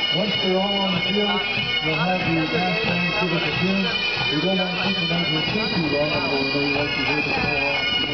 Once they're all on the field, we'll have the mass band give us a tune. We don't want to keep them over too long, although we like to hear the call.